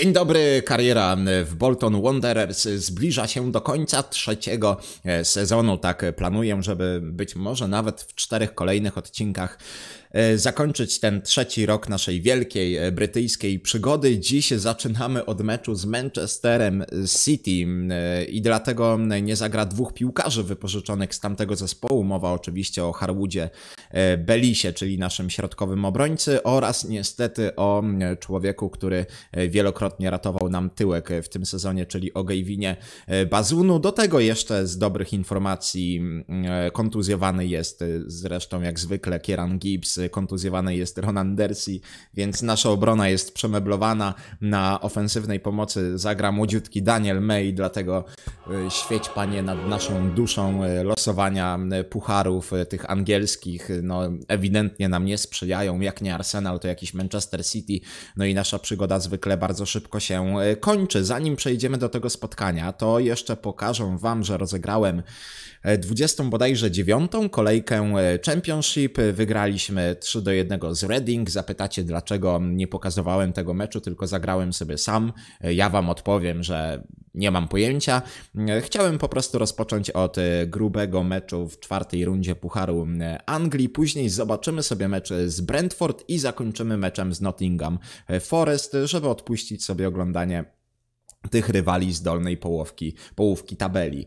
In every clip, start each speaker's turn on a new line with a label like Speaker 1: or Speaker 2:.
Speaker 1: Dzień dobry, kariera w Bolton Wanderers zbliża się do końca trzeciego sezonu. Tak planuję, żeby być może nawet w 4 kolejnych odcinkach zakończyć ten trzeci rok naszej wielkiej brytyjskiej przygody. Dziś zaczynamy od meczu z Manchesterem City i dlatego nie zagra 2 piłkarzy wypożyczonych z tamtego zespołu. Mowa oczywiście o Harwoodzie Bellisie, czyli naszym środkowym obrońcy, oraz niestety o człowieku, który wielokrotnie ratował nam tyłek w tym sezonie, czyli o Gejwinie Bazunu. Do tego jeszcze z dobrych informacji kontuzjowany jest zresztą jak zwykle Kieran Gibbs, kontuzjowany jest Ronan Dersey, więc nasza obrona jest przemeblowana. Na ofensywnej pomocy zagra młodziutki Daniel May, dlatego świeć Panie nad naszą duszą. Losowania pucharów tych angielskich no ewidentnie nam nie sprzyjają, jak nie Arsenal to jakiś Manchester City, no i nasza przygoda zwykle bardzo szybko się kończy. Zanim przejdziemy do tego spotkania, to jeszcze pokażę Wam, że rozegrałem 20 bodajże 9 kolejkę Championship. Wygraliśmy 3-1 z Reading. Zapytacie, dlaczego nie pokazywałem tego meczu, tylko zagrałem sobie sam. Ja Wam odpowiem, że nie mam pojęcia. Chciałem po prostu rozpocząć od grubego meczu w 4. rundzie Pucharu Anglii. Później zobaczymy sobie mecz z Brentford i zakończymy meczem z Nottingham Forest, żeby odpuścić sobie oglądanie tych rywali z dolnej połówki tabeli.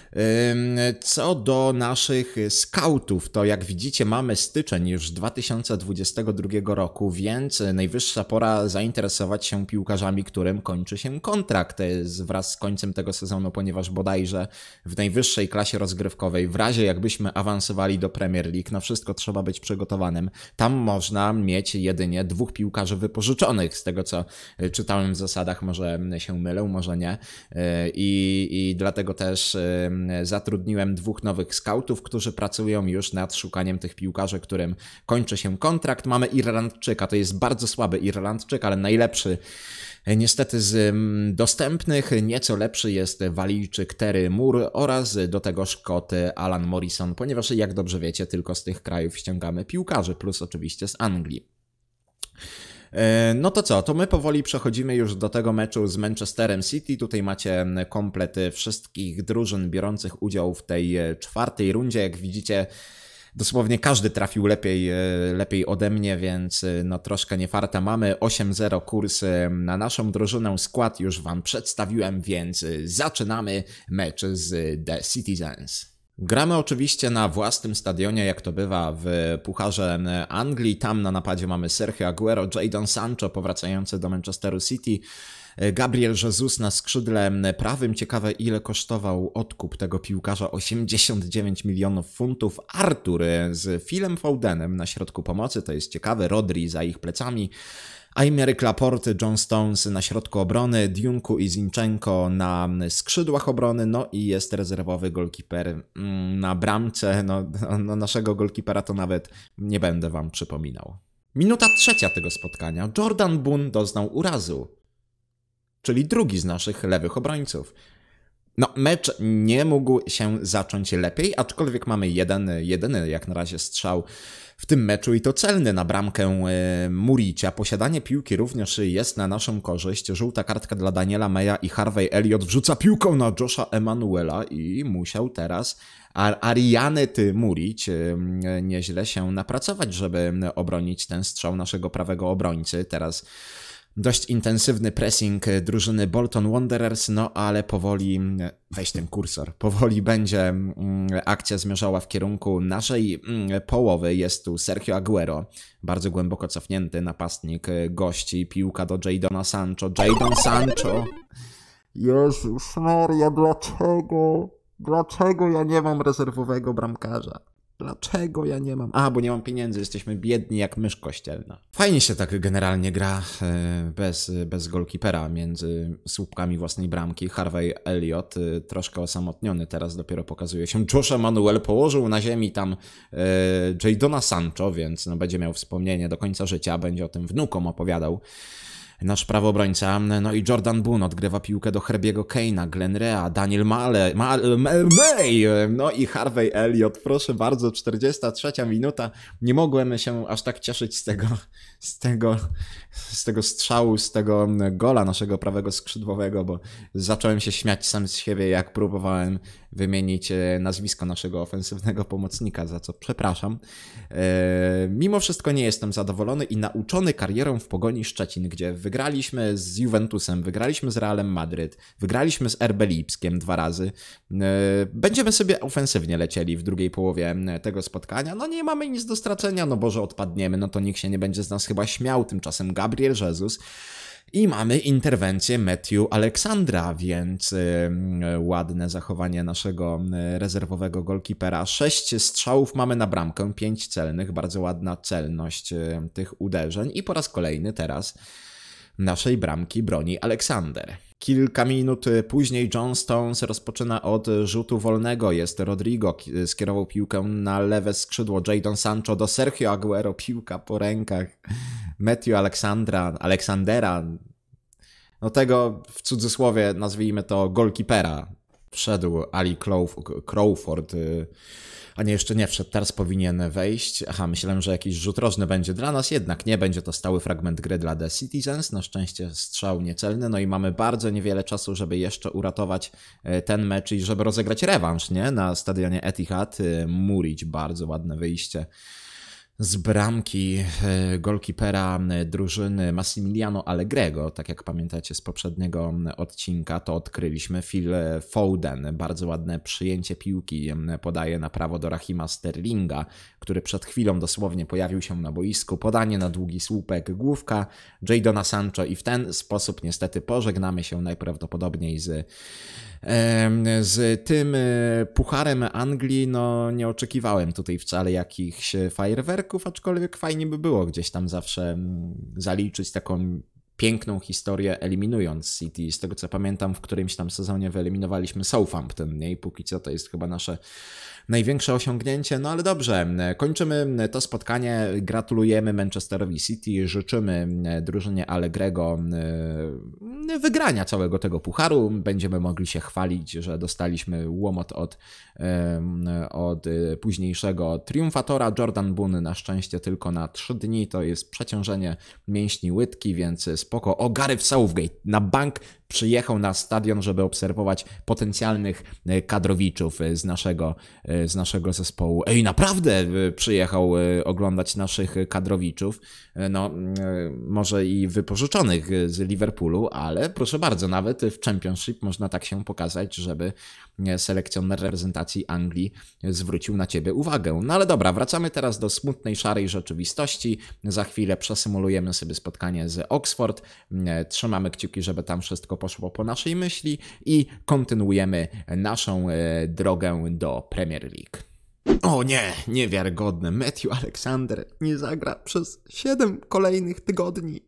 Speaker 1: Co do naszych scoutów, to jak widzicie mamy styczeń już 2022 roku, więc najwyższa pora zainteresować się piłkarzami, którym kończy się kontrakt wraz z końcem tego sezonu, ponieważ bodajże w najwyższej klasie rozgrywkowej, w razie jakbyśmy awansowali do Premier League, na wszystko trzeba być przygotowanym. Tam można mieć jedynie 2 piłkarzy wypożyczonych, z tego co czytałem w zasadach, może się mylę, może nie. I dlatego też zatrudniłem 2 nowych scoutów, którzy pracują już nad szukaniem tych piłkarzy, którym kończy się kontrakt. Mamy Irlandczyka, to jest bardzo słaby Irlandczyk, ale najlepszy niestety z dostępnych. Nieco lepszy jest Walijczyk Terry Moore oraz do tego Szkot Alan Morrison, ponieważ jak dobrze wiecie, tylko z tych krajów ściągamy piłkarzy, plus oczywiście z Anglii. No to co, to my powoli przechodzimy już do tego meczu z Manchesterem City. Tutaj macie komplet wszystkich drużyn biorących udział w tej 4. rundzie. Jak widzicie, dosłownie każdy trafił lepiej ode mnie, więc no troszkę nie farta. Mamy 8-0 kurs na naszą drużynę. Skład już Wam przedstawiłem, więc zaczynamy mecz z The Citizens. Gramy oczywiście na własnym stadionie, jak to bywa w Pucharze Anglii. Tam na napadzie mamy Sergio Aguero, Jadon Sancho powracający do Manchesteru City, Gabriel Jesus na skrzydle prawym. Ciekawe, ile kosztował odkup tego piłkarza: 89 milionów funtów. Arthur z Philem Fodenem na środku pomocy, to jest ciekawe. Rodri za ich plecami. Aymeric Laporte, John Stones na środku obrony, Diunku i Zinchenko na skrzydłach obrony, no i jest rezerwowy golkiper na bramce. No naszego golkipera to nawet nie będę Wam przypominał. Minuta 3 tego spotkania. Jordan Boone doznał urazu, czyli drugi z naszych lewych obrońców. No, mecz nie mógł się zacząć lepiej, aczkolwiek mamy jedyny jak na razie strzał w tym meczu i to celny na bramkę Muricia. Posiadanie piłki również jest na naszą korzyść. Żółta kartka dla Daniela Maya i Harvey Elliott wrzuca piłką na Josha Emanuela i musiał teraz Ariany Muric nieźle się napracować, żeby obronić ten strzał naszego prawego obrońcy. Teraz dość intensywny pressing drużyny Bolton Wanderers, no ale powoli, weź ten kursor, powoli będzie akcja zmierzała w kierunku naszej połowy. Jest tu Sergio Aguero, bardzo głęboko cofnięty napastnik gości, piłka do Jadona Sancho. Jadon Sancho! Jezus Maria, dlaczego ja nie mam rezerwowego bramkarza? Dlaczego ja nie mam? Bo nie mam pieniędzy, jesteśmy biedni jak mysz kościelna. Fajnie się tak generalnie gra bez golkipera między słupkami własnej bramki. Harvey Elliott troszkę osamotniony teraz dopiero pokazuje się. Josh Emanuel położył na ziemi tam Jadona Sancho, więc no będzie miał wspomnienie do końca życia, będzie o tym wnukom opowiadał. nasz prawobrońca. No i Jordan Boone odgrywa piłkę do Herbiego Kane'a, Glenn Rea, Daniel May, no i Harvey Elliott. Proszę bardzo, 43 minuta. Nie mogłem się aż tak cieszyć z tego strzału, z tego gola naszego prawego skrzydłowego, bo zacząłem się śmiać sam z siebie, jak próbowałem wymienić nazwisko naszego ofensywnego pomocnika, za co przepraszam. Mimo wszystko nie jestem zadowolony i nauczony karierą w Pogoni Szczecin, gdzie wygraliśmy z Juventusem, wygraliśmy z Realem Madryt, wygraliśmy z RB Lipskiem 2 razy. Będziemy sobie ofensywnie lecieli w drugiej połowie tego spotkania. No nie mamy nic do stracenia, no bo że odpadniemy, no to nikt się nie będzie z nas chyba śmiał. Tymczasem Gabriel Jesus. I mamy interwencję Matthew Alexandra, więc ładne zachowanie naszego rezerwowego golkipera. 6 strzałów mamy na bramkę, 5 celnych, bardzo ładna celność tych uderzeń i po raz kolejny teraz naszej bramki broni Aleksander. Kilka minut później John Stones rozpoczyna od rzutu wolnego. Jest Rodrigo, skierował piłkę na lewe skrzydło. Jadon Sancho do Sergio Aguero, piłka po rękach Matthew Alexandera, no tego w cudzysłowie nazwijmy to golkipera. Wszedł Ali Crawford, a nie, jeszcze nie wszedł, teraz powinien wejść. Aha, myślałem, że jakiś rzut rożny będzie dla nas, jednak nie, będzie to stały fragment gry dla The Citizens. Na szczęście strzał niecelny, no i mamy bardzo niewiele czasu, żeby jeszcze uratować ten mecz i żeby rozegrać rewanż, nie? Na stadionie Etihad. Murić, bardzo ładne wyjście z bramki golkipera drużyny Massimiliano Allegrego. Tak jak pamiętacie z poprzedniego odcinka, to odkryliśmy. Phil Foden, bardzo ładne przyjęcie piłki, podaje na prawo do Rahima Sterlinga, który przed chwilą dosłownie pojawił się na boisku. Podanie na długi słupek, główka Jadona Sancho i w ten sposób niestety pożegnamy się najprawdopodobniej z tym pucharem Anglii. No nie oczekiwałem tutaj wcale jakichś fajerwerków, aczkolwiek fajnie by było gdzieś tam zawsze zaliczyć taką piękną historię, eliminując City. Z tego co pamiętam, w którymś tam sezonie wyeliminowaliśmy Southampton, nie? I póki co to jest chyba nasze największe osiągnięcie. No ale dobrze, kończymy to spotkanie. Gratulujemy Manchesterowi City, życzymy drużynie Allegrego wygrania całego tego pucharu. Będziemy mogli się chwalić, że dostaliśmy łomot od późniejszego triumfatora. Jordan Boone na szczęście tylko na 3 dni. To jest przeciążenie mięśni łydki, więc spoko. O, Gareth Southgate na bank przyjechał na stadion, żeby obserwować potencjalnych kadrowiczów z naszego zespołu. Ej, naprawdę przyjechał oglądać naszych kadrowiczów. No, może i wypożyczonych z Liverpoolu, ale proszę bardzo, nawet w Championship można tak się pokazać, żeby selekcjoner reprezentacji Anglii zwrócił na ciebie uwagę. No ale dobra, wracamy teraz do smutnej, szarej rzeczywistości. Za chwilę przesymulujemy sobie spotkanie z Oxford. Trzymamy kciuki, żeby tam wszystko poszło po naszej myśli i kontynuujemy naszą drogę do Premier League. O nie, niewiarygodne. Matthew Alexander nie zagra przez 7 kolejnych tygodni.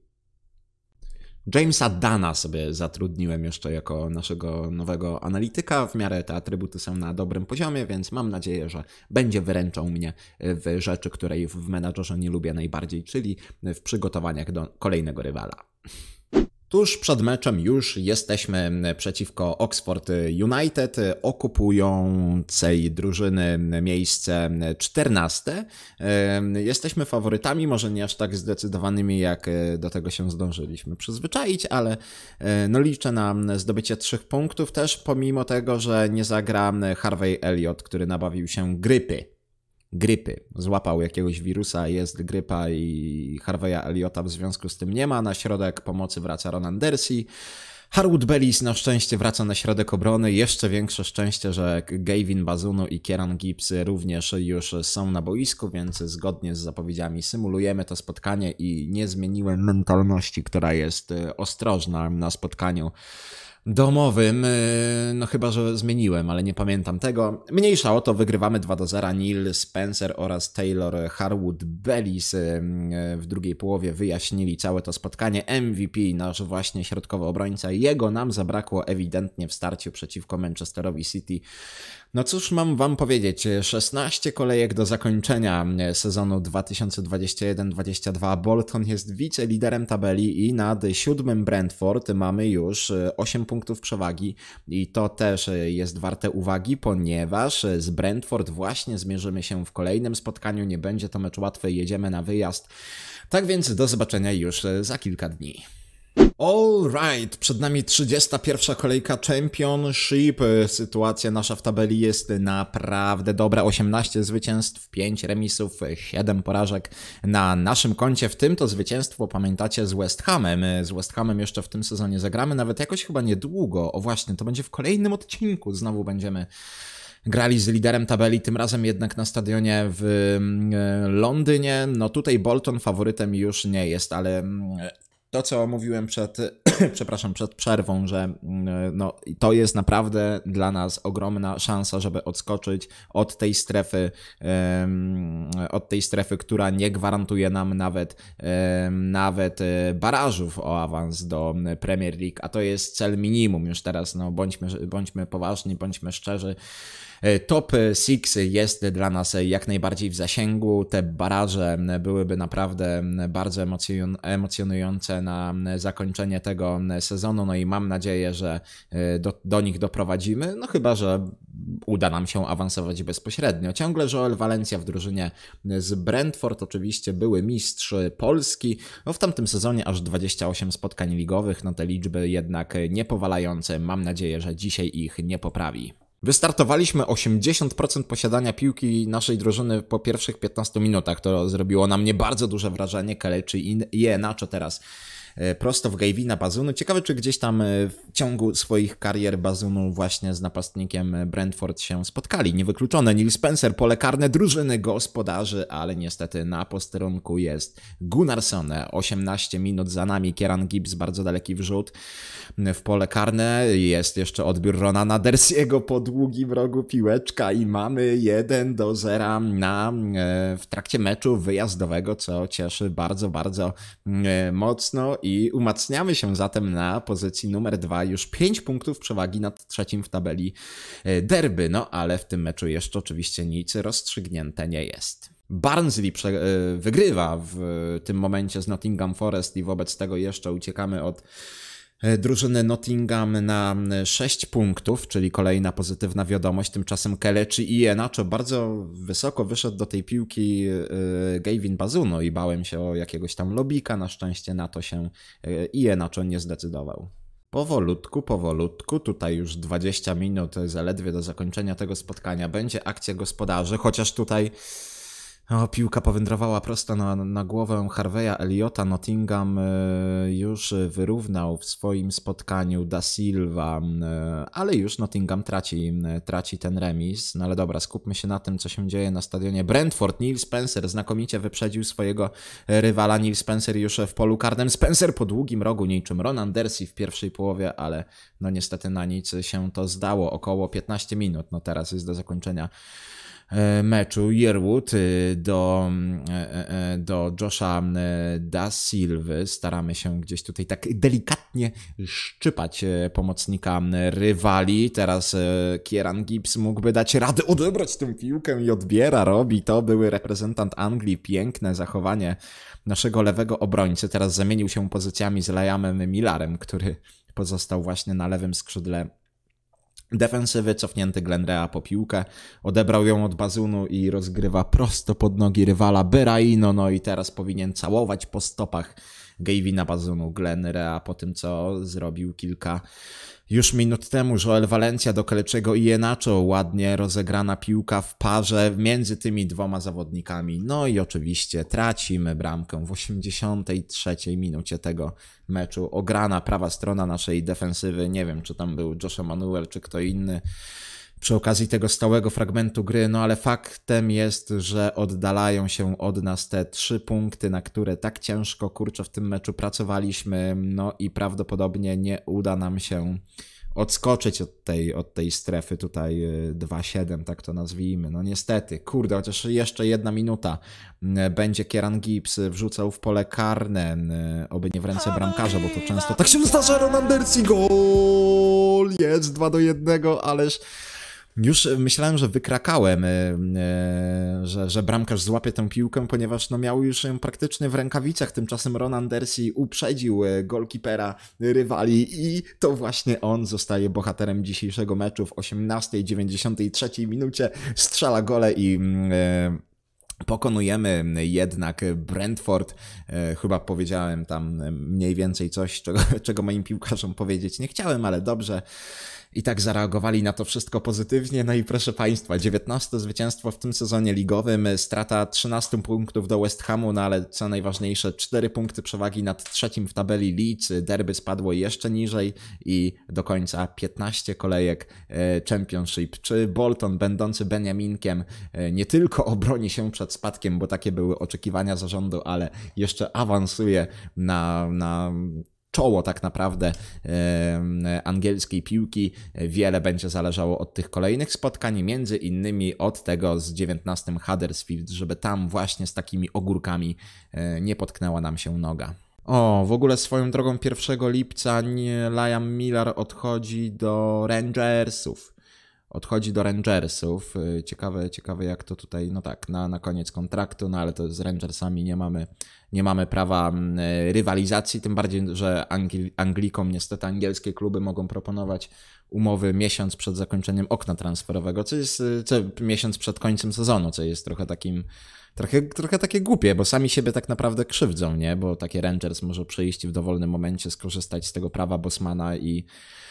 Speaker 1: Jamesa Dana sobie zatrudniłem jeszcze jako naszego nowego analityka. W miarę te atrybuty są na dobrym poziomie, więc mam nadzieję, że będzie wyręczał mnie w rzeczy, której w menadżerze nie lubię najbardziej, czyli w przygotowaniach do kolejnego rywala. Tuż przed meczem już jesteśmy przeciwko Oxford United, okupującej drużyny miejsce 14. Jesteśmy faworytami, może nie aż tak zdecydowanymi, jak do tego się zdążyliśmy przyzwyczaić, ale no liczę na zdobycie 3 punktów też, pomimo tego, że nie zagra Harvey Elliott, który nabawił się grypy. Złapał jakiegoś wirusa, jest grypa i Harveya Elliotta w związku z tym nie ma. Na środek pomocy wraca Ronan Dersey. Harwood Bellis na szczęście wraca na środek obrony. Jeszcze większe szczęście, że Gavin Bazunu i Kieran Gibbs również już są na boisku, więc zgodnie z zapowiedziami symulujemy to spotkanie i nie zmieniłem mentalności, która jest ostrożna na spotkaniu domowym, no chyba, że zmieniłem, ale nie pamiętam tego. Mniejsza o to, wygrywamy 2-0. Neil Spencer oraz Taylor Harwood Bellis w drugiej połowie wyjaśnili całe to spotkanie. MVP, nasz właśnie środkowy obrońca, jego nam zabrakło ewidentnie w starciu przeciwko Manchesterowi City. No cóż mam wam powiedzieć, 16 kolejek do zakończenia sezonu 2021-22. Bolton jest wiceliderem tabeli i nad 7. Brentford mamy już 8 punktów przewagi i to też jest warte uwagi, ponieważ z Brentford właśnie zmierzymy się w kolejnym spotkaniu. Nie będzie to mecz łatwy, jedziemy na wyjazd. Tak więc do zobaczenia już za kilka dni. Alright, przed nami 31. kolejka Championship. Sytuacja nasza w tabeli jest naprawdę dobra. 18 zwycięstw, 5 remisów, 7 porażek na naszym koncie. W tym to zwycięstwo, pamiętacie, z West Hamem. Z West Hamem jeszcze w tym sezonie zagramy, nawet jakoś chyba niedługo. O właśnie, to będzie w kolejnym odcinku. Znowu będziemy grali z liderem tabeli, tym razem jednak na stadionie w Londynie. No tutaj Bolton faworytem już nie jest, ale to, co mówiłem przed przerwą, że no, to jest naprawdę dla nas ogromna szansa, żeby odskoczyć od tej strefy, która nie gwarantuje nam nawet barażów o awans do Premier League, a to jest cel minimum już teraz, no bądźmy poważni, bądźmy szczerzy. Top 6 jest dla nas jak najbardziej w zasięgu. Te baraże byłyby naprawdę bardzo emocjonujące na zakończenie tego sezonu, no i mam nadzieję, że do nich doprowadzimy, no chyba że uda nam się awansować bezpośrednio. Ciągle Joel Valencia w drużynie z Brentford, oczywiście były mistrz Polski, no w tamtym sezonie aż 28 spotkań ligowych, no te liczby jednak niepowalające, mam nadzieję, że dzisiaj ich nie poprawi. Wystartowaliśmy 80% posiadania piłki naszej drużyny po pierwszych 15 minutach. To zrobiło na mnie bardzo duże wrażenie. Kelechi i Iheanacho teraz prosto w Gavina Bazunu. Ciekawe, czy gdzieś tam w ciągu swoich karier Bazunu właśnie z napastnikiem Brentford się spotkali. Niewykluczone. Neil Spencer, pole karne drużyny gospodarzy, ale niestety na posterunku jest Gunnarsson. 18 minut za nami. Kieran Gibbs, bardzo daleki wrzut w pole karne. Jest jeszcze odbiór Ronana Dersiego po długim rogu, piłeczka i mamy 1-0 w trakcie meczu wyjazdowego, co cieszy bardzo, bardzo mocno i umacniamy się zatem na pozycji numer 2, już 5 punktów przewagi nad trzecim w tabeli derby, no ale w tym meczu jeszcze oczywiście nic rozstrzygnięte nie jest. Barnsley wygrywa w tym momencie z Nottingham Forest i wobec tego jeszcze uciekamy od drużyny Nottingham na 6 punktów, czyli kolejna pozytywna wiadomość. Tymczasem Kelechi i Iheanacho bardzo wysoko wyszedł do tej piłki Gavin Bazunu i bałem się o jakiegoś tam lobika. Na szczęście na to się Iheanacho nie zdecydował. Powolutku, tutaj już 20 minut zaledwie do zakończenia tego spotkania. Będzie akcja gospodarzy, chociaż tutaj piłka powędrowała prosto na głowę Harveya Elliota. Nottingham już wyrównał w swoim spotkaniu Da Silva, ale już Nottingham traci ten remis. No ale dobra, skupmy się na tym, co się dzieje na stadionie Brentford. Neil Spencer znakomicie wyprzedził swojego rywala. Neil Spencer już w polu karnym. Spencer po długim rogu, niczym Ronan Dersi w pierwszej połowie, ale no niestety na nic się to zdało. Około 15 minut, no teraz jest do zakończenia meczu. Yearwood do Josha Da Silvy. Staramy się gdzieś tutaj tak delikatnie szczypać pomocnika rywali. Teraz Kieran Gibbs mógłby dać radę odebrać tę piłkę i odbiera, robi to. Były reprezentant Anglii. Piękne zachowanie naszego lewego obrońcy. Teraz zamienił się pozycjami z Liamem Millarem, który pozostał właśnie na lewym skrzydle defensywy. Cofnięty Glenn Rea po piłkę, odebrał ją od Bazunu i rozgrywa prosto pod nogi rywala Berahino, no i teraz powinien całować po stopach Gavina Bazunu Glenn Rea po tym, co zrobił kilka już minut temu. Joel Valencia do Kelechiego i Iheanacho, ładnie rozegrana piłka w parze między tymi dwoma zawodnikami, no i oczywiście tracimy bramkę w 83 minucie tego meczu. Ograna prawa strona naszej defensywy, nie wiem czy tam był Josh Emanuel czy kto inny przy okazji tego stałego fragmentu gry, no ale faktem jest, że oddalają się od nas te 3 punkty, na które tak ciężko, kurczę, w tym meczu pracowaliśmy, no i prawdopodobnie nie uda nam się odskoczyć od tej strefy tutaj 2-7, tak to nazwijmy. No niestety, kurde, chociaż jeszcze 1 minuta będzie Kieran Gibbs wrzucał w pole karne, oby nie w ręce bramkarza, bo to często tak się zdarza. Ron Anderson, gol! Jest 2-1, ależ już myślałem, że wykrakałem, że bramkarz złapie tę piłkę, ponieważ no miał już ją praktycznie w rękawicach. Tymczasem Ron Anderson uprzedził golkipera rywali i to właśnie on zostaje bohaterem dzisiejszego meczu. W 18:93 minucie strzela gole i pokonujemy jednak Brentford. Chyba powiedziałem tam mniej więcej coś, czego moim piłkarzom powiedzieć nie chciałem, ale dobrze. I tak zareagowali na to wszystko pozytywnie. No i proszę Państwa, 19 zwycięstwo w tym sezonie ligowym, strata 13 punktów do West Hamu, no ale co najważniejsze 4 punkty przewagi nad trzecim w tabeli Leeds, derby spadło jeszcze niżej i do końca 15 kolejek Championship. Czy Bolton, będący Beniaminkiem, nie tylko obroni się przed spadkiem, bo takie były oczekiwania zarządu, ale jeszcze awansuje na czoło tak naprawdę angielskiej piłki. Wiele będzie zależało od tych kolejnych spotkań, między innymi od tego z 19 Huddersfield, żeby tam właśnie z takimi ogórkami nie potknęła nam się noga. O, w ogóle swoją drogą 1 lipca Liam Miller odchodzi do Rangersów. Ciekawe jak to tutaj, no tak, na koniec kontraktu, no ale to z Rangersami nie mamy prawa rywalizacji, tym bardziej, że Anglikom niestety angielskie kluby mogą proponować umowy miesiąc przed zakończeniem okna transferowego, miesiąc przed końcem sezonu, co jest trochę takie głupie, bo sami siebie tak naprawdę krzywdzą, nie? Bo takie Rangers może przyjść w dowolnym momencie, skorzystać z tego prawa Bosmana i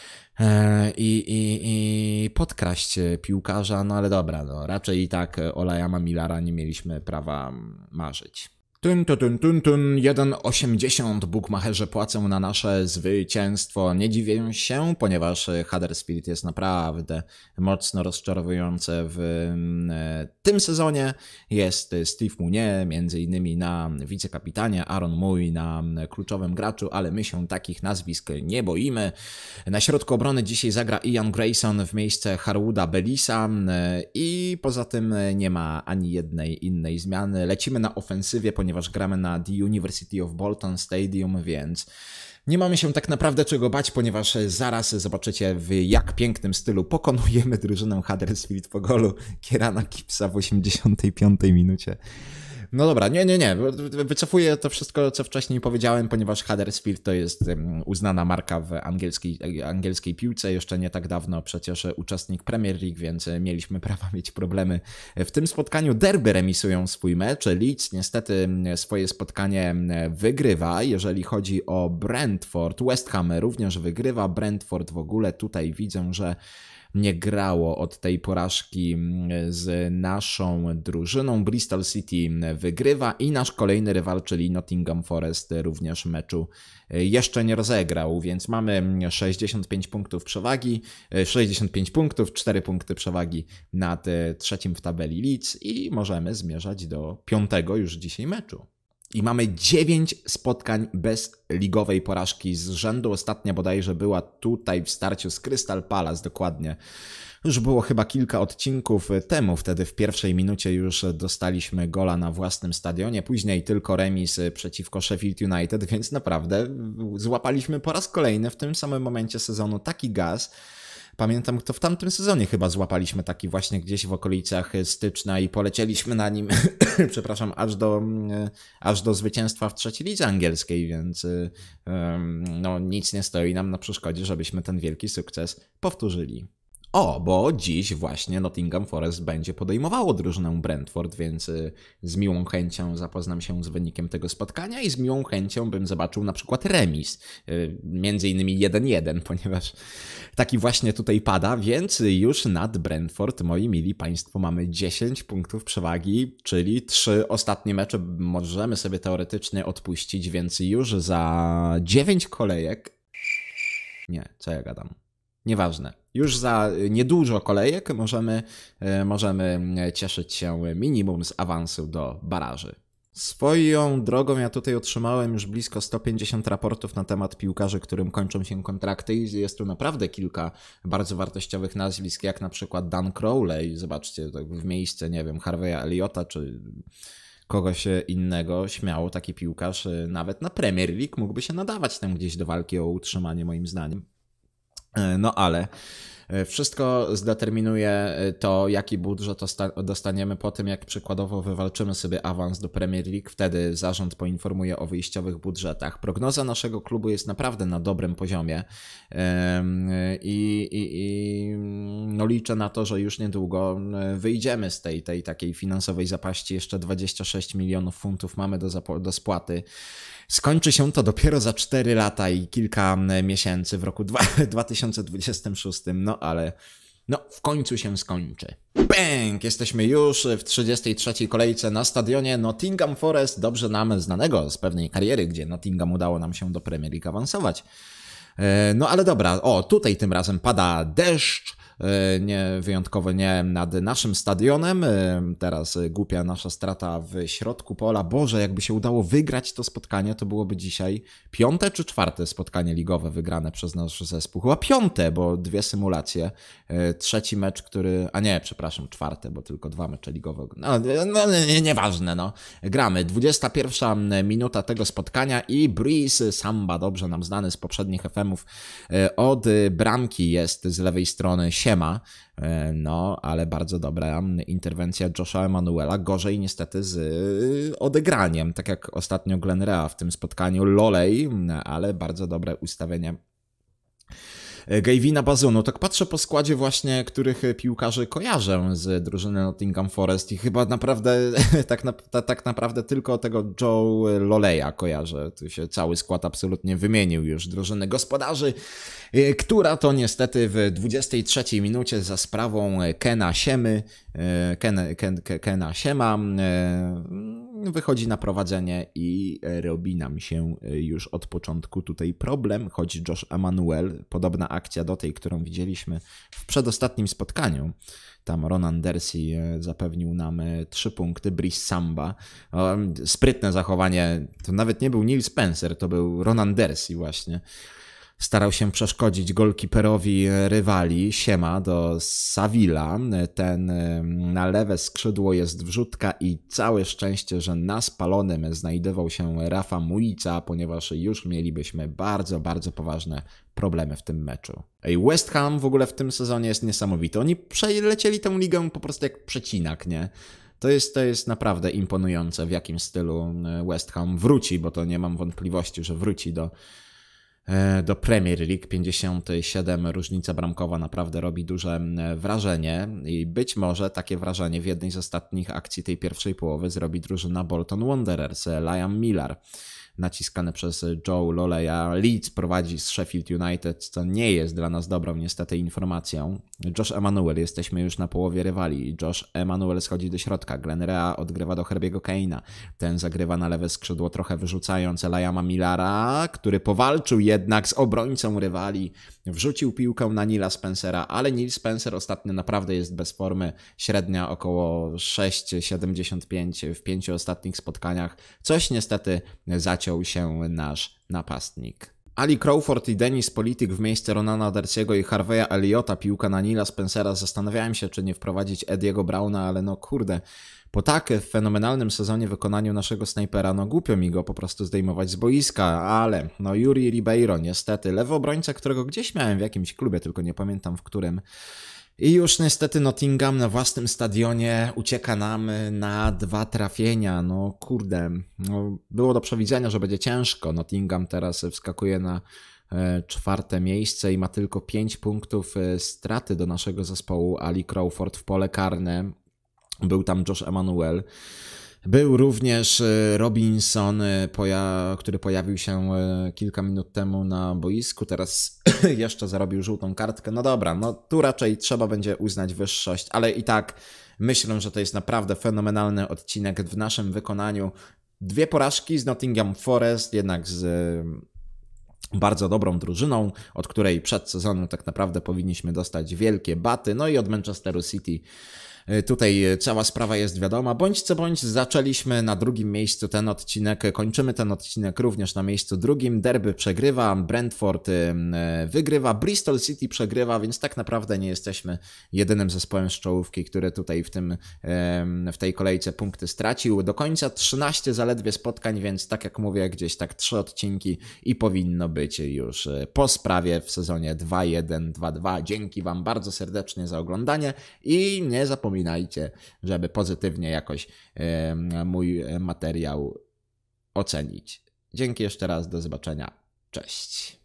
Speaker 1: podkraść piłkarza, no ale dobra, no raczej i tak o Liama Millara nie mieliśmy prawa marzyć. 1,80 bukmacherzy płacą na nasze zwycięstwo. Nie dziwię się, ponieważ Huddersfield jest naprawdę mocno rozczarowujące w tym sezonie. Jest Steve Mounier, między innymi na wicekapitanie, Aaron Mooy na kluczowym graczu, ale my się takich nazwisk nie boimy. Na środku obrony dzisiaj zagra Ian Grayson w miejsce Harwooda Bellisa i poza tym nie ma ani jednej innej zmiany. Lecimy na ofensywie, ponieważ gramy na The University of Bolton Stadium, więc nie mamy się tak naprawdę czego bać, ponieważ zaraz zobaczycie w jak pięknym stylu pokonujemy drużynę Huddersfield po golu Kierana Gibbsa w 85 minucie. No dobra, nie. Wycofuję to wszystko, co wcześniej powiedziałem, ponieważ Huddersfield to jest uznana marka w angielskiej piłce. Jeszcze nie tak dawno przecież uczestnik Premier League, więc mieliśmy prawa mieć problemy. W tym spotkaniu derby remisują swój mecz. Leeds niestety swoje spotkanie wygrywa. Jeżeli chodzi o Brentford, West Ham również wygrywa. Brentford w ogóle tutaj widzę, że nie grało od tej porażki z naszą drużyną. Bristol City wygrywa i nasz kolejny rywal, czyli Nottingham Forest, również meczu jeszcze nie rozegrał, więc mamy 65 punktów przewagi, 65 punktów, 4 punkty przewagi nad trzecim w tabeli Leeds i możemy zmierzać do 5 już dzisiaj meczu. I mamy 9 spotkań bez ligowej porażki z rzędu. Ostatnia bodajże była tutaj w starciu z Crystal Palace, dokładnie. Już było chyba kilka odcinków temu, wtedy w pierwszej minucie już dostaliśmy gola na własnym stadionie, później tylko remis przeciwko Sheffield United, więc naprawdę złapaliśmy po raz kolejny w tym samym momencie sezonu taki gaz. Pamiętam, to w tamtym sezonie chyba złapaliśmy taki właśnie gdzieś w okolicach stycznia i polecieliśmy na nim, przepraszam, aż do zwycięstwa w trzeciej lidze angielskiej, więc no nic nie stoi nam na przeszkodzie, żebyśmy ten wielki sukces powtórzyli. O, bo dziś właśnie Nottingham Forest będzie podejmowało drużynę Brentford, więc z miłą chęcią zapoznam się z wynikiem tego spotkania i z miłą chęcią bym zobaczył na przykład remis, między innymi 1-1, ponieważ taki właśnie tutaj pada, więc już nad Brentford, moi mili Państwo, mamy 10 punktów przewagi, czyli 3 ostatnie mecze możemy sobie teoretycznie odpuścić, więc już za 9 kolejek... Nie, co ja gadam? Nieważne. Już za niedużo kolejek możemy cieszyć się minimum z awansu do baraży. Swoją drogą ja tutaj otrzymałem już blisko 150 raportów na temat piłkarzy, którym kończą się kontrakty i jest tu naprawdę kilka bardzo wartościowych nazwisk, jak na przykład Dan Crowley, zobaczcie, tak w miejsce, nie wiem, Harveya Elliota czy kogoś innego, śmiało taki piłkarz nawet na Premier League mógłby się nadawać tam gdzieś do walki o utrzymanie moim zdaniem. No ale wszystko zdeterminuje to, jaki budżet dostaniemy po tym, jak przykładowo wywalczymy sobie awans do Premier League. Wtedy zarząd poinformuje o wyjściowych budżetach. Prognoza naszego klubu jest naprawdę na dobrym poziomie i no liczę na to, że już niedługo wyjdziemy z tej takiej finansowej zapaści. Jeszcze 26 milionów funtów mamy do spłaty. Skończy się to dopiero za 4 lata i kilka miesięcy w roku 2026, no ale no w końcu się skończy. Bang! Jesteśmy już w 33. kolejce na stadionie Nottingham Forest, dobrze nam znanego z pewnej kariery, gdzie Nottingham udało nam się do Premier League awansować. No ale dobra, o tutaj tym razem pada deszcz. Wyjątkowo nie nad naszym stadionem. Teraz głupia nasza strata w środku pola. Boże, jakby się udało wygrać to spotkanie, to byłoby dzisiaj 5. czy 4. spotkanie ligowe wygrane przez nasz zespół. Chyba 5, bo 2 symulacje. 3. mecz, który... A nie, przepraszam, 4, bo tylko 2 mecze ligowe. Nieważne, no. Gramy. 21. minuta tego spotkania i Brice Samba, dobrze nam znany z poprzednich FM-ów, od bramki jest z lewej strony Siema, no ale bardzo dobra interwencja Josha Emanuela, gorzej niestety z odegraniem, tak jak ostatnio Glenn Rea w tym spotkaniu, Lolej, ale bardzo dobre ustawienie Gavina Bazunu. Tak patrzę po składzie właśnie, których piłkarzy kojarzę z drużyny Nottingham Forest i chyba naprawdę tak naprawdę tylko tego Joe Loleya kojarzę. Tu się cały skład absolutnie wymienił już drużyny gospodarzy, która to niestety w 23 minucie za sprawą Kena Siema wychodzi na prowadzenie i robi nam się już od początku tutaj problem, choć Josh Emanuel, podobna akcja do tej, którą widzieliśmy w przedostatnim spotkaniu. Tam Ronan Dersey zapewnił nam 3 punkty, Brice Samba. Sprytne zachowanie, to nawet nie był Neil Spencer, to był Ronan Dersey właśnie. Starał się przeszkodzić golkiperowi rywali, Siema do Savilla. Ten na lewe skrzydło jest wrzutka i całe szczęście, że na spalonym znajdował się Rafa Muica, ponieważ już mielibyśmy bardzo, bardzo poważne problemy w tym meczu. West Ham w ogóle w tym sezonie jest niesamowity. Oni przelecieli tę ligę po prostu jak przecinak, nie? To jest naprawdę imponujące, w jakim stylu West Ham wróci, bo to nie mam wątpliwości, że wróci do Premier League. 57, różnica bramkowa naprawdę robi duże wrażenie i być może takie wrażenie w jednej z ostatnich akcji tej pierwszej połowy zrobi drużyna Bolton Wanderers. Liam Millar naciskany przez Joe Loleya. Leeds prowadzi z Sheffield United, co nie jest dla nas dobrą niestety informacją. Josh Emanuel, jesteśmy już na połowie rywali. Josh Emanuel schodzi do środka. Glenn Rea odgrywa do Herbiego Kane'a. Ten zagrywa na lewe skrzydło, trochę wyrzucając Liama Millara, który powalczył jednak z obrońcą rywali. Wrzucił piłkę na Neila Spencera, ale Neil Spencer ostatnio naprawdę jest bez formy. Średnia około 6,75 w 5 ostatnich spotkaniach. Coś niestety zaciął się nasz napastnik. Ali Crawford i Dennis Polityk w miejsce Ronana Dersiego i Harveya Elliota, piłka na Neila Spencera. Zastanawiałem się, czy nie wprowadzić Ediego Browna, ale no kurde, po tak fenomenalnym sezonie w wykonaniu naszego snajpera, no głupio mi go po prostu zdejmować z boiska, ale no Yuri Ribeiro niestety, lewy obrońca, którego gdzieś miałem w jakimś klubie, tylko nie pamiętam w którym. I już niestety Nottingham na własnym stadionie ucieka nam na 2 trafienia. No kurde, no, było do przewidzenia, że będzie ciężko. Nottingham teraz wskakuje na 4. miejsce i ma tylko 5 punktów straty do naszego zespołu. Ali Crawford w pole karne. Był tam Josh Emanuel. Był również Robinson, który pojawił się kilka minut temu na boisku, teraz jeszcze zarobił żółtą kartkę. No dobra, no tu raczej trzeba będzie uznać wyższość, ale i tak myślę, że to jest naprawdę fenomenalny odcinek w naszym wykonaniu. 2 porażki z Nottingham Forest, jednak z bardzo dobrą drużyną, od której przed sezonem tak naprawdę powinniśmy dostać wielkie baty. No i od Manchesteru City tutaj cała sprawa jest wiadoma. Bądź co bądź zaczęliśmy na drugim miejscu ten odcinek, kończymy ten odcinek również na miejscu drugim. Derby przegrywa, Brentford wygrywa, Bristol City przegrywa, więc tak naprawdę nie jesteśmy jedynym zespołem z czołówki, który tutaj w tej kolejce punkty stracił. Do końca 13 zaledwie spotkań, więc tak jak mówię, gdzieś tak 3 odcinki i powinno być już po sprawie w sezonie 2-1, 2-2. Dzięki Wam bardzo serdecznie za oglądanie i nie zapominajcie, żeby pozytywnie jakoś mój materiał ocenić. Dzięki jeszcze raz, do zobaczenia. Cześć.